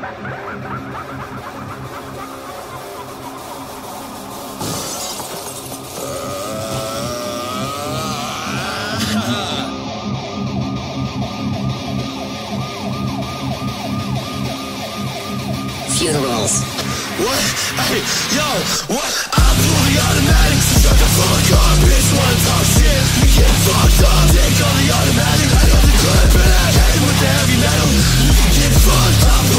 Funerals. What? Hey, yo, what? I'm fully automatic, so shut the fuck up, bitch, wanna talk shit. You get fucked up, take all the automatic. I got the clip and I hit it with the heavy metal. You can get fucked up.